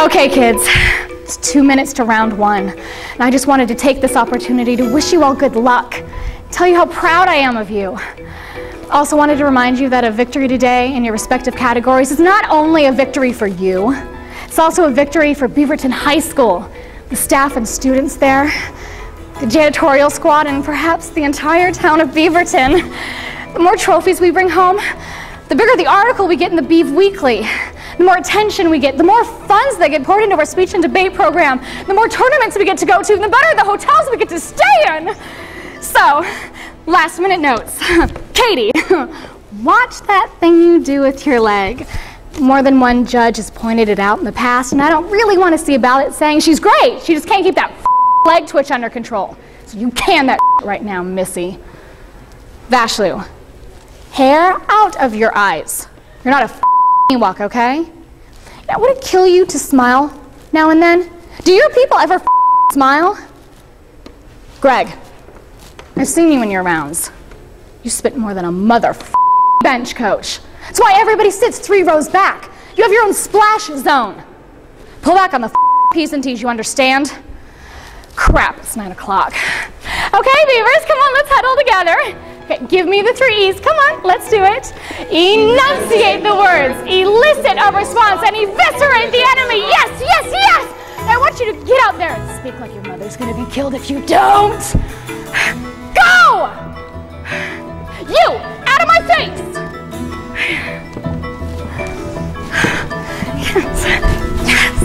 Okay, kids, it's 2 minutes to round one, and I just wanted to take this opportunity to wish you all good luck, tell you how proud I am of you. Also wanted to remind you that a victory today in your respective categories is not only a victory for you, it's also a victory for Beaverton High School, the staff and students there, the janitorial squad, and perhaps the entire town of Beaverton. The more trophies we bring home, the bigger the article we get in the Beav Weekly. The more attention we get, the more funds that get poured into our speech and debate program, the more tournaments we get to go to, and the better the hotels we get to stay in. So, last minute notes. Katie, watch that thing you do with your leg. More than one judge has pointed it out in the past, and I don't really want to see a ballot saying she's great. She just can't keep that leg twitch under control. So you can that right now, Missy. Vashlu, hair out of your eyes. You're not a walk, okay? Now, would it kill you to smile now and then? Do your people ever smile? Greg, I've seen you in your rounds. You spit more than a mother bench coach. That's why everybody sits 3 rows back. You have your own splash zone. Pull back on the P's and T's, you understand? Crap, it's 9 o'clock. Okay, Beavers, come on, let's huddle together. Okay, give me the 3 E's. Come on, let's do it. Enunciate the words, elicit a response, and eviscerate the enemy. Yes, yes, yes! I want you to get out there and speak like your mother's going to be killed if you don't. Go! You, out of my face! Yes, yes.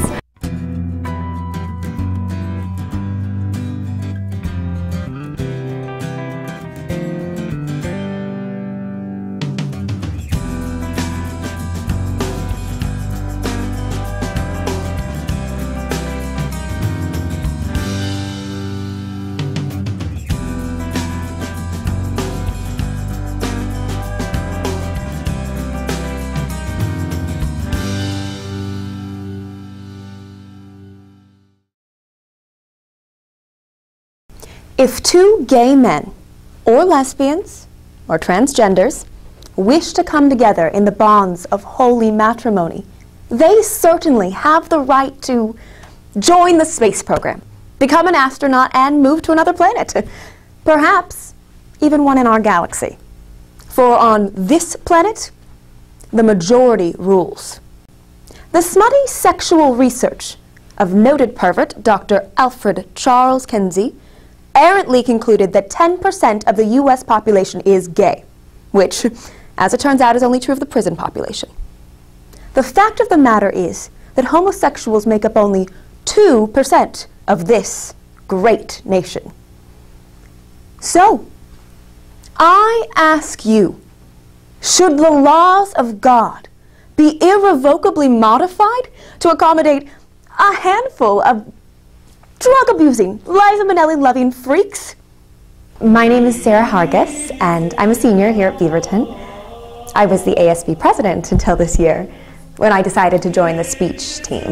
If 2 gay men, or lesbians, or transgenders, wish to come together in the bonds of holy matrimony, they certainly have the right to join the space program, become an astronaut, and move to another planet. Perhaps even one in our galaxy. For on this planet, the majority rules. The smutty sexual research of noted pervert Dr. Alfred Charles Kinsey errantly concluded that 10% of the U.S. population is gay, which, as it turns out, is only true of the prison population. The fact of the matter is that homosexuals make up only 2% of this great nation. So, I ask you, should the laws of God be irrevocably modified to accommodate a handful of drug-abusing, Liza Minnelli-loving freaks? My name is Sarah Hargis, and I'm a senior here at Beaverton. I was the ASB president until this year, when I decided to join the speech team.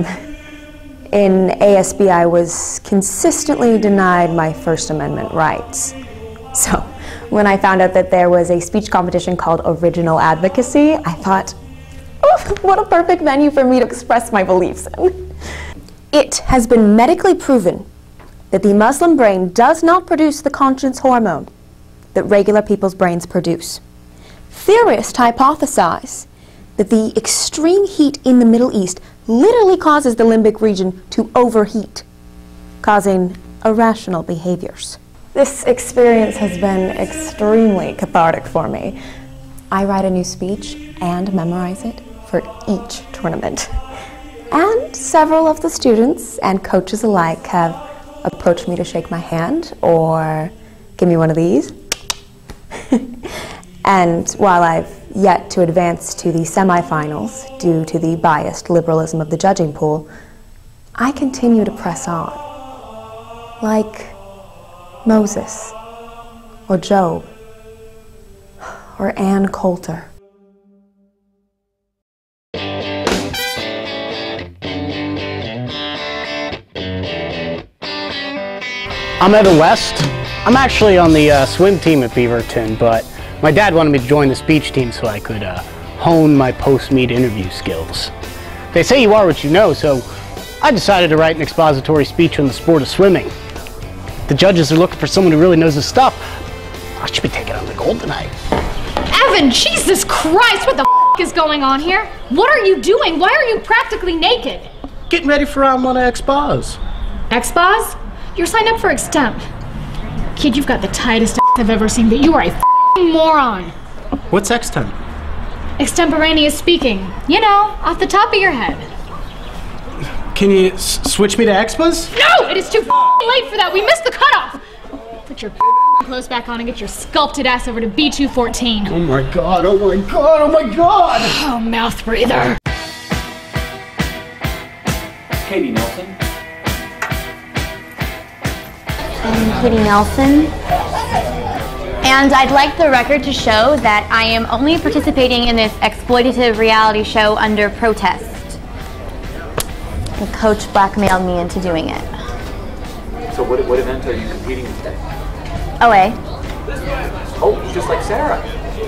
In ASB, I was consistently denied my First Amendment rights. So, when I found out that there was a speech competition called Original Advocacy, I thought, oh, what a perfect venue for me to express my beliefs in. It has been medically proven that the Muslim brain does not produce the conscience hormone that regular people's brains produce. Theorists hypothesize that the extreme heat in the Middle East literally causes the limbic region to overheat, causing irrational behaviors. This experience has been extremely cathartic for me. I write a new speech and memorize it for each tournament. And several of the students and coaches alike have approached me to shake my hand or give me one of these. And while I've yet to advance to the semifinals due to the biased liberalism of the judging pool, I continue to press on. Like Moses, or Job, or Ann Coulter. I'm Evan West. I'm actually on the swim team at Beaverton, but my dad wanted me to join the speech team so I could hone my post-meet interview skills. They say you are what you know, so I decided to write an expository speech on the sport of swimming. The judges are looking for someone who really knows his stuff. I should be taking home the gold tonight. Evan, Jesus Christ, what the is going on here? What are you doing? Why are you practically naked? Getting ready for round one of Expos. Expos? You're signed up for Extemp. Kid, you've got the tightest I've ever seen, but you are a moron. What's Extemp? Extemporaneous speaking. You know, off the top of your head. Can you switch me to Expos? No! It is too late for that. We missed the cutoff. Put your clothes back on and get your sculpted ass over to B214. Oh my god, oh my god, oh my god! Oh, mouth breather. Katie Nelson. I'm Katie Nelson. And I'd like the record to show that I am only participating in this exploitative reality show under protest. The coach blackmailed me into doing it. So what event are you competing in today? OA. Oh, just like Sarah.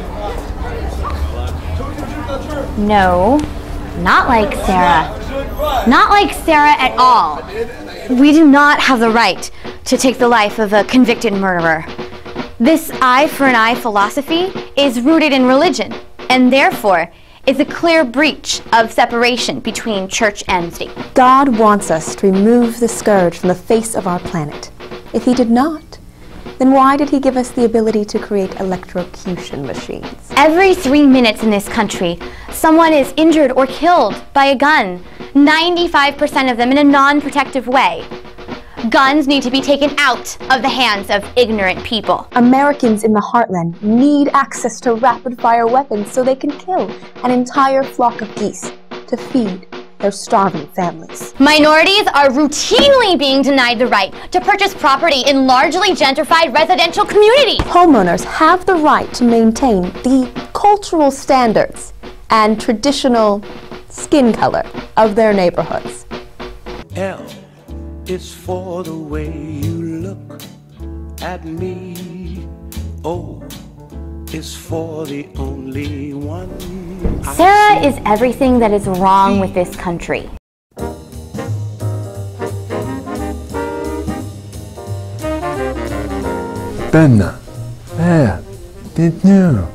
No, not like Sarah. Not like Sarah at all. We do not have the right to take the life of a convicted murderer. This eye for an eye philosophy is rooted in religion, and therefore is a clear breach of separation between church and state. God wants us to remove the scourge from the face of our planet. If he did not, then why did he give us the ability to create electrocution machines? Every 3 minutes in this country, someone is injured or killed by a gun. 95% of them in a non-protective way. Guns need to be taken out of the hands of ignorant people. Americans in the heartland need access to rapid-fire weapons so they can kill an entire flock of geese to feed their starving families. Minorities are routinely being denied the right to purchase property in largely gentrified residential communities. Homeowners have the right to maintain the cultural standards and traditional skin color of their neighborhoods. L is for the way you look at me. O is for the only one. Sarah is everything that is wrong with this country. Benna, did you?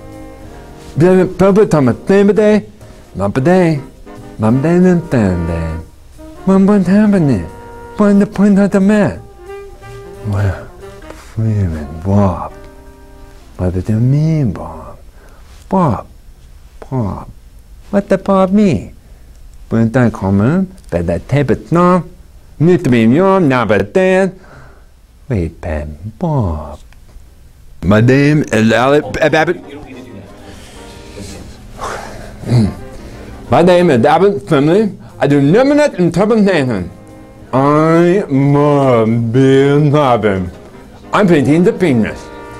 What happening? When the point of the man? Well, freeman Bob. What does it mean, Bob? Bob. What the Bob mean? When I come in, but I tape it now. Need to be young, now but then. Wait, Ben, Bob. My name is Alec Abbott. My name is Abbott Family. I do nominate interpretation. I'm being Robin. I'm painting the penis.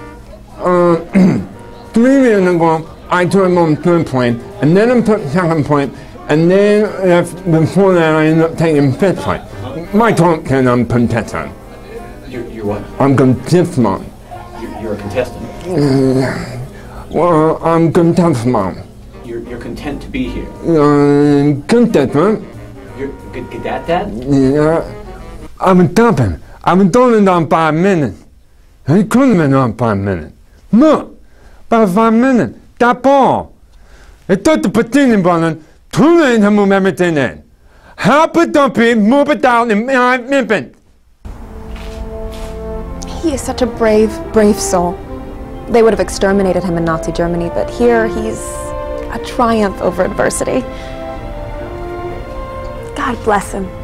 3 years ago, I turned on third point, and then I put second point, and then before that, I ended up taking fifth point. My talk can I'm contestant. You're what? I'm contestant. You're a contestant. Well, I'm contestant. You're content to be here. Contestant. You're good at that? Yeah. I'm dumping. I'm doing it on 5 minutes. He couldn't have been on 5 minutes. Look, about 5 minutes. That ball. It took the patini button 2 minutes to move everything in. Help it dumpy, move it down in 5 minutes. He is such a brave soul. They would have exterminated him in Nazi Germany, but here he's a triumph over adversity. God bless him.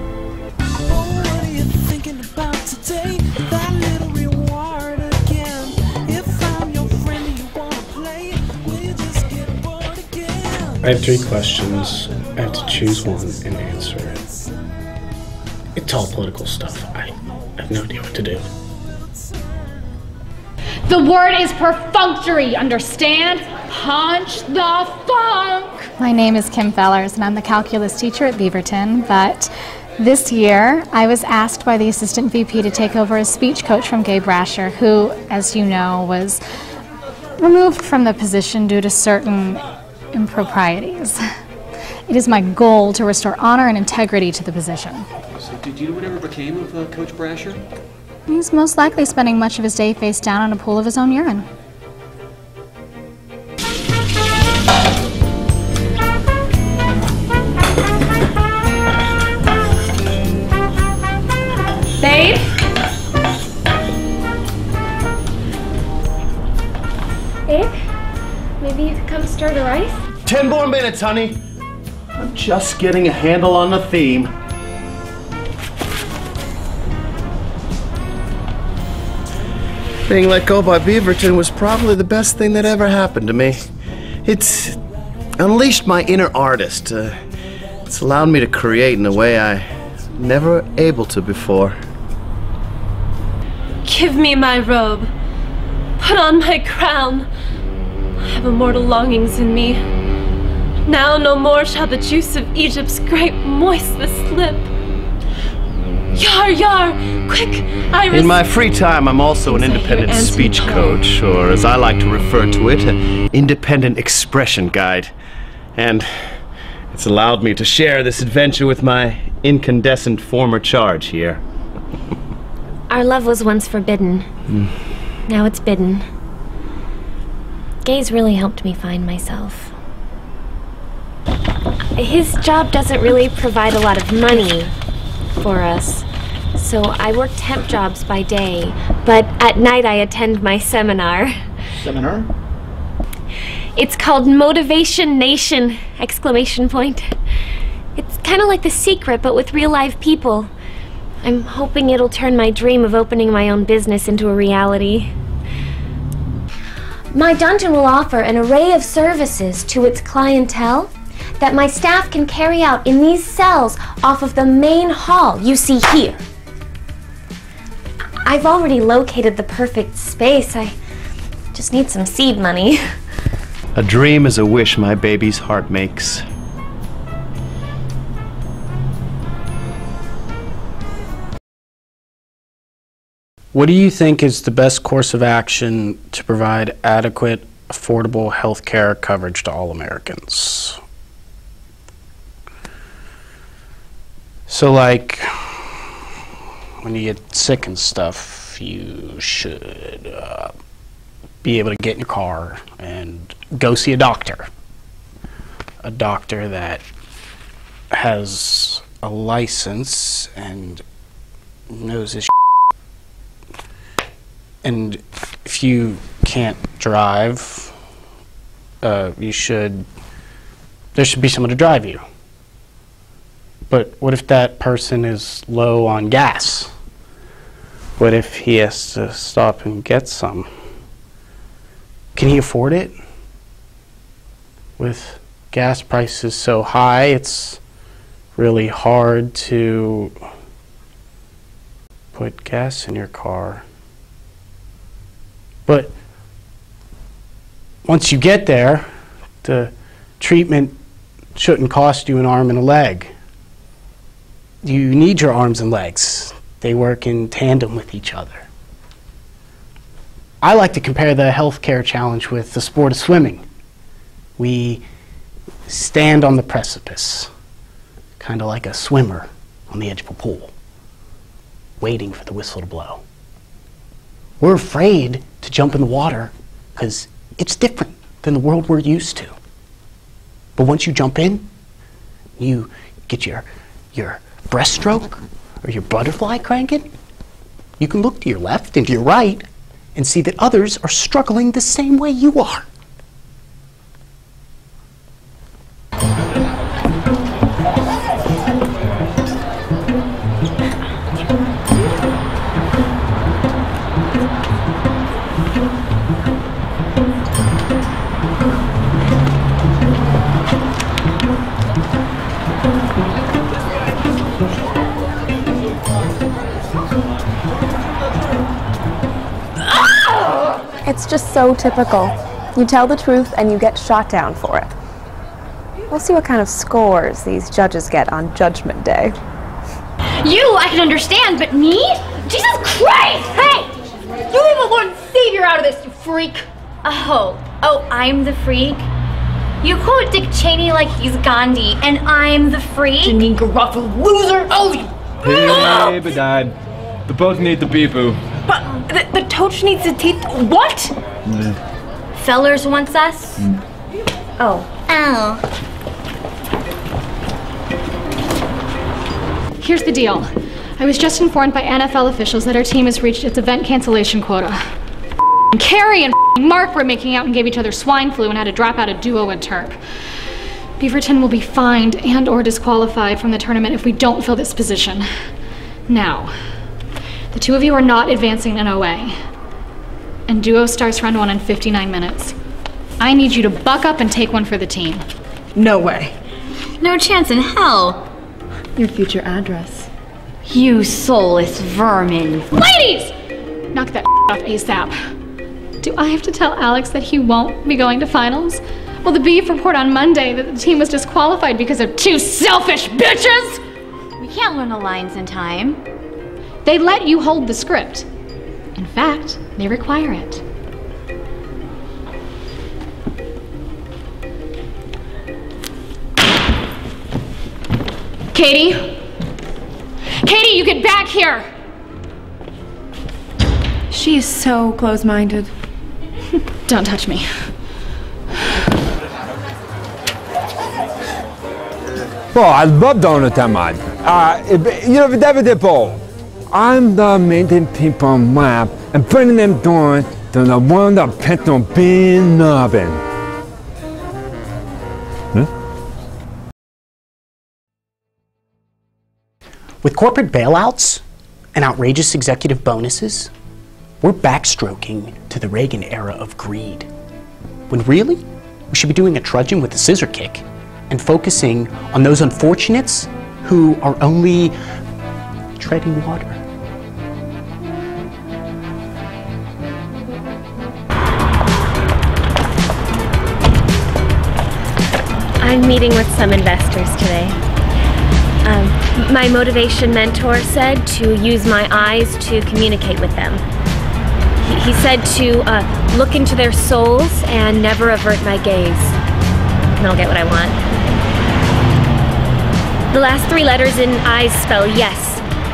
I have 3 questions. I have to choose one and answer it. It's all political stuff. I have no idea what to do. The word is perfunctory, understand? Punch the funk! My name is Kim Fellers, and I'm the calculus teacher at Beaverton, but this year I was asked by the assistant VP to take over as speech coach from Gabe Brasher, who, as you know, was removed from the position due to certain improprieties. It is my goal to restore honor and integrity to the position. So did you know whatever became of Coach Brasher? He's most likely spending much of his day face down in a pool of his own urine. Babe? Babe? Maybe you could come stir the rice? 10 more minutes, honey. I'm just getting a handle on the theme. Being let go by Beaverton was probably the best thing that ever happened to me. It's unleashed my inner artist. It's allowed me to create in a way I never able to before. Give me my robe. Put on my crown. I have immortal longings in me. Now no more shall the juice of Egypt's grape moist this lip. Yar, yar, quick, Iris. In my free time, I'm also an independent speech coach, or as I like to refer to it, an independent expression guide. And it's allowed me to share this adventure with my incandescent former charge here. Our love was once forbidden. Now it's bidden. Gay's really helped me find myself. His job doesn't really provide a lot of money for us, so I work temp jobs by day, but at night I attend my seminar. Seminar? It's called Motivation Nation! Exclamation point. It's kind of like The Secret, but with real live people. I'm hoping it'll turn my dream of opening my own business into a reality. My dungeon will offer an array of services to its clientele that my staff can carry out in these cells off of the main hall you see here. I've already located the perfect space. I just need some seed money. A dream is a wish my baby's heart makes. What do you think is the best course of action to provide adequate, affordable health care coverage to all Americans? So, like, when you get sick and stuff, you should be able to get in your car and go see a doctor. A doctor that has a license and knows his And if you can't drive, there should be someone to drive you. But what if that person is low on gas? What if he has to stop and get some? Can he afford it? With gas prices so high, it's really hard to put gas in your car. But once you get there, the treatment shouldn't cost you an arm and a leg. You need your arms and legs. They work in tandem with each other. I like to compare the healthcare challenge with the sport of swimming. We stand on the precipice, kind of like a swimmer on the edge of a pool, waiting for the whistle to blow. We're afraid to jump in the water because it's different than the world we're used to. But once you jump in, you get your breaststroke or your butterfly cranking, you can look to your left and to your right and see that others are struggling the same way you are. It's just so typical. You tell the truth and you get shot down for it. We'll see what kind of scores these judges get on Judgment Day. You, I can understand, but me? Jesus Christ! Hey! You leave the Lord and Savior out of this, you freak! Oh, I'm the freak? You quote Dick Cheney like he's Gandhi, and I'm the freak? Janine Garofalo, loser! Oh, Hey, Bedad. The boat need the bee-boo. But the Toch needs the teeth. What? Fellers wants us? Oh. Ow. Here's the deal. I was just informed by NFL officials that our team has reached its event cancellation quota. Carrie and Mark were making out and gave each other swine flu and had to drop out a duo and terp. Beaverton will be fined and or disqualified from the tournament if we don't fill this position. Now, the two of you are not advancing in OA. And duo starts round 1 in 59 minutes. I need you to buck up and take one for the team. No way. No chance in hell. Your future address. You soulless vermin. Ladies! Knock that off ASAP. Do I have to tell Alex that he won't be going to finals? Will the Beef report on Monday that the team was disqualified because of two selfish bitches? We can't learn the lines in time. They let you hold the script. In fact, they require it. Katie? Katie, you get back here! She is so close-minded. Don't touch me. الباب تمام. Whatever the ball. I'm the making people map and bringing them down to the one that pet on being nubbin. With corporate bailouts and outrageous executive bonuses, we're backstroking to the Reagan era of greed. When really, we should be doing a trudging with a scissor kick and focusing on those unfortunates who are only treading water. I'm meeting with some investors today. My motivation mentor said to use my eyes to communicate with them. He said to look into their souls and never avert my gaze. And I'll get what I want. The last 3 letters in eyes spell yes.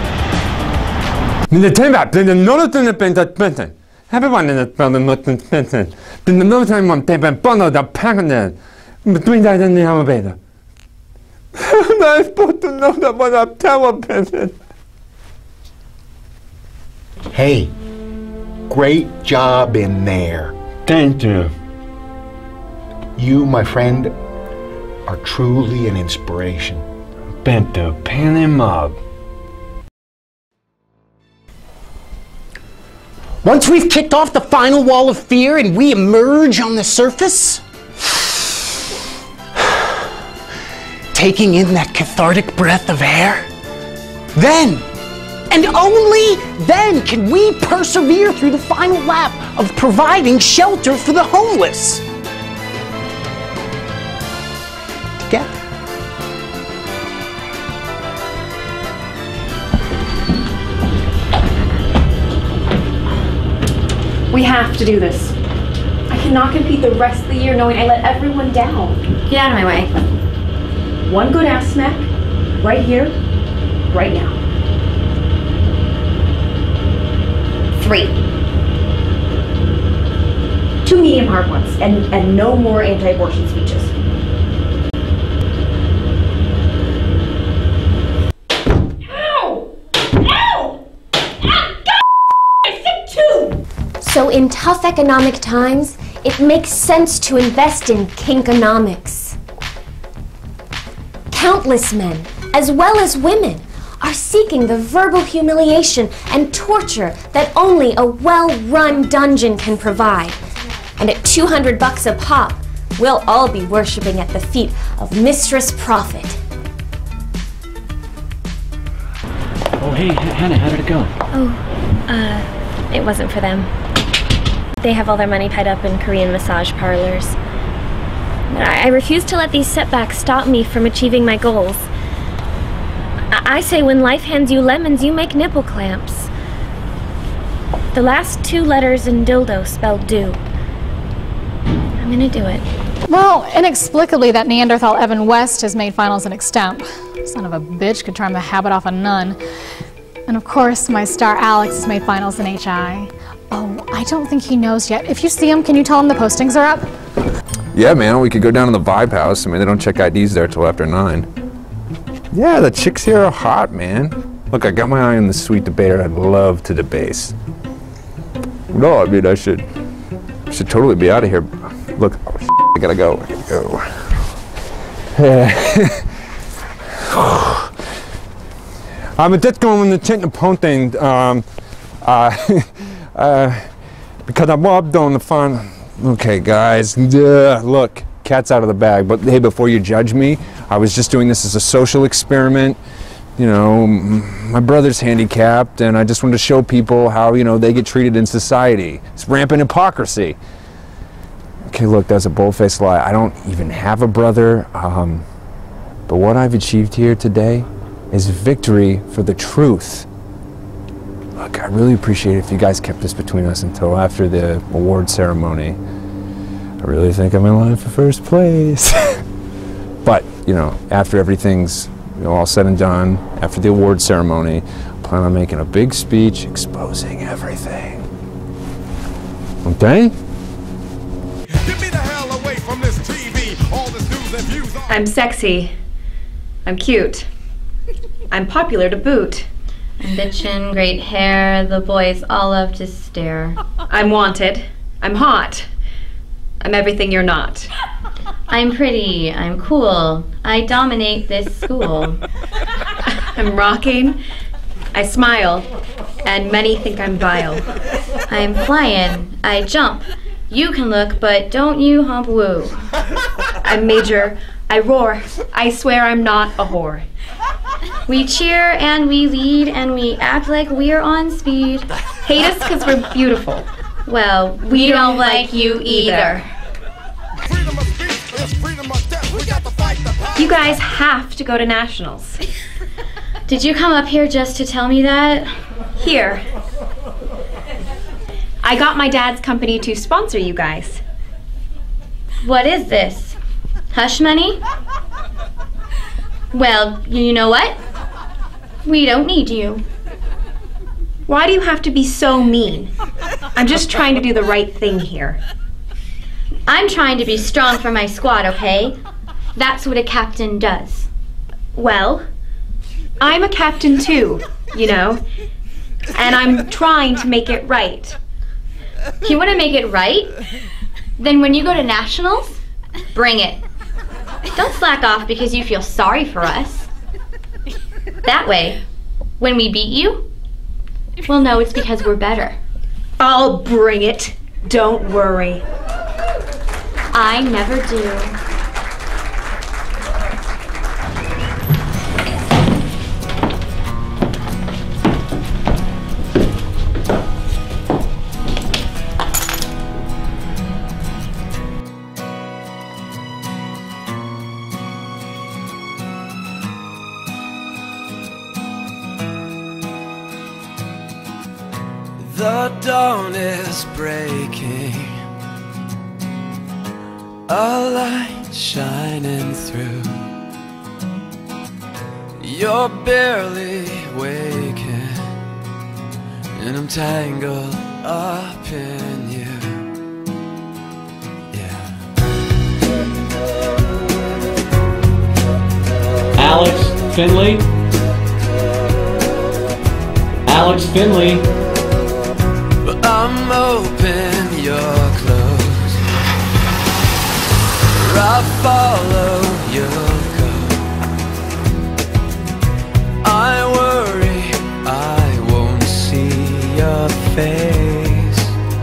Everyone in the building looked expensive. Then the no time on tape and bundled the packet between that and the elevator. I'm not supposed to know that what I'm television. Hey, great job in there. Thank you. You, my friend, are truly an inspiration. Bent the pan him up. Once we've kicked off the final wall of fear and we emerge on the surface, taking in that cathartic breath of air, then, and only then, can we persevere through the final lap of providing shelter for the homeless. Together. We have to do this. I cannot compete the rest of the year knowing I let everyone down. Get out of my way. One good ass smack, right here, right now. 3. 2 medium hard ones, and no more anti-abortion speeches. Ow! Ow! God! I said 2! So in tough economic times, it makes sense to invest in kinkonomics. Countless men, as well as women, are seeking the verbal humiliation and torture that only a well-run dungeon can provide. And at $200 a pop, we'll all be worshiping at the feet of Mistress Prophet. Oh, hey, Hannah, how did it go? Oh, it wasn't for them. They have all their money tied up in Korean massage parlors. I refuse to let these setbacks stop me from achieving my goals. I say when life hands you lemons, you make nipple clamps. The last 2 letters in dildo spell do. I'm gonna do it. Well, inexplicably, that Neanderthal Evan West has made finals in extemp. Son of a bitch could try the habit off a nun. And of course, my star Alex has made finals in HI. Oh, I don't think he knows yet. If you see him, can you tell him the postings are up? Yeah, man, we could go down to the Vibe House. I mean, they don't check IDs there till after 9. Yeah, the chicks here are hot, man. Look, I got my eye on the sweet debater I'd love to debase. No, I mean, I should totally be out of here. Look, oh, I gotta go. I'm just going to check the posting, because I robbed on the phone. Okay, guys, look, cat's out of the bag. But hey, before you judge me, I was just doing this as a social experiment. You know, my brother's handicapped, and I just wanted to show people how, you know, they get treated in society. It's rampant hypocrisy. Okay, look, that's a bold-faced lie. I don't even have a brother, but what I've achieved here today is victory for the truth. Look, I really appreciate it if you guys kept this between us until after the award ceremony. I really think I'm in line for first place. But, you know, after everything's all said and done, after the award ceremony, I plan on making a big speech exposing everything. Okay? I'm sexy. I'm cute. I'm popular to boot. I'm bitchin', great hair, the boys all love to stare. I'm wanted. I'm hot. I'm everything you're not. I'm pretty, I'm cool, I dominate this school. I'm rocking, I smile, and many think I'm vile. I'm flying, I jump. You can look, but don't you hump woo. I'm major, I roar, I swear I'm not a whore. We cheer and we lead and we act like we're on speed. Hate us because we're beautiful. Well, we don't like you either. You guys have to go to nationals. Did you come up here just to tell me that? Here. I got my dad's company to sponsor you guys. What is this? Hush money? Well, you know what? We don't need you. Why do you have to be so mean? I'm just trying to do the right thing here. I'm trying to be strong for my squad, okay? That's what a captain does. Well, I'm a captain too, you know, and I'm trying to make it right. You want to make it right? Then when you go to nationals, bring it. Don't slack off because you feel sorry for us. That way, when we beat you, we'll know it's because we're better. I'll bring it. Don't worry. I never do. The dawn is breaking, a light shining through. You're barely waking, and I'm tangled up in you. Yeah. Alex Finley? Alex Finley? But I'm open, you're closed. I follow your go. I worry I won't see your face.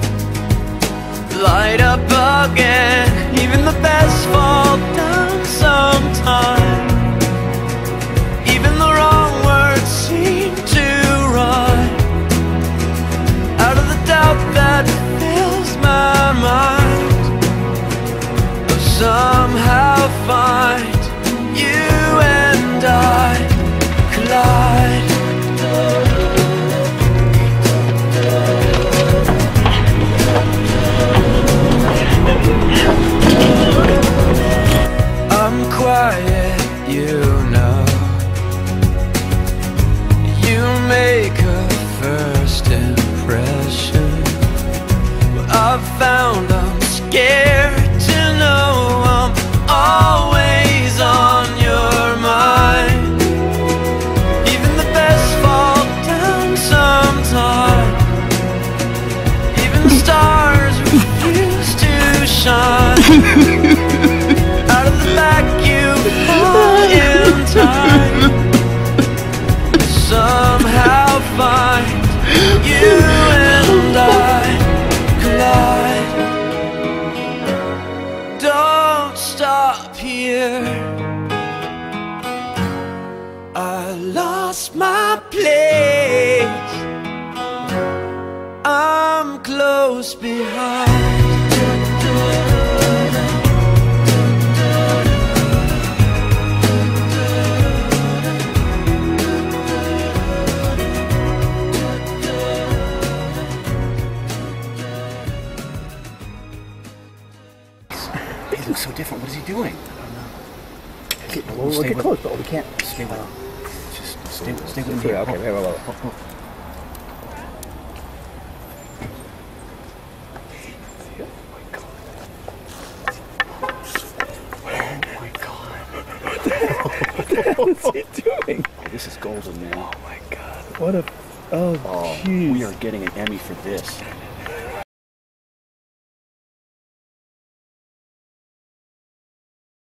Light up again, even the best fall down sometime. Even the wrong words seem to rhyme. Out of the doubt that fills my mind, somehow quiet, you know. You make a first impression. But I've found I'm scared to know I'm always on your mind. Even the best fall down sometime. Even the stars refuse to shine. Out of the vacuum, fall in time. Somehow find you and I collide. Don't stop here. I lost my place. I'm close behind. He looks so different. What is he doing? I don't know. We'll get close, but we can't. Stay with him. Just stay with him here. Okay, wait. What is he doing? Oh, this is golden, man. Oh my god. What a... Oh, jeez. We are getting an Emmy for this.